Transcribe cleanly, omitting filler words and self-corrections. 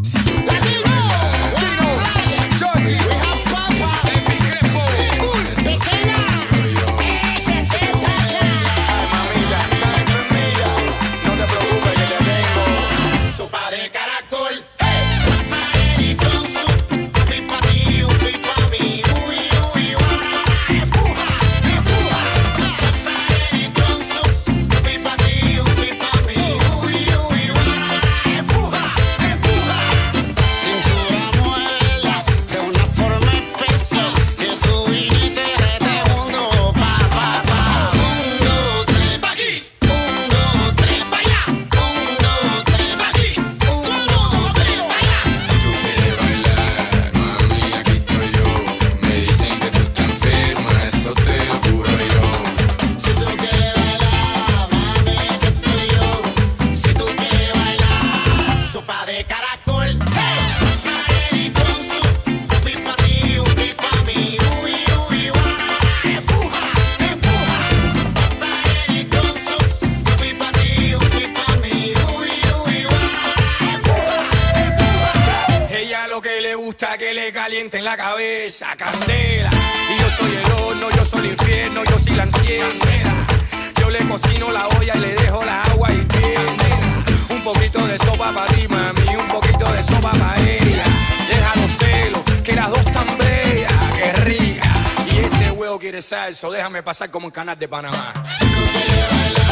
Que le calienten la cabeza, candela. Y yo soy el horno, yo soy el infierno, yo soy la enciendera. Yo le cocino la olla y le dejo la agua y candela. Un poquito de sopa para ti, mami, un poquito de sopa para ella. Deja los celos, que las dos tan bellas, que rica. Y ese huevo quiere salsa, déjame pasar como en Canal de Panamá. Si tú quieres bailar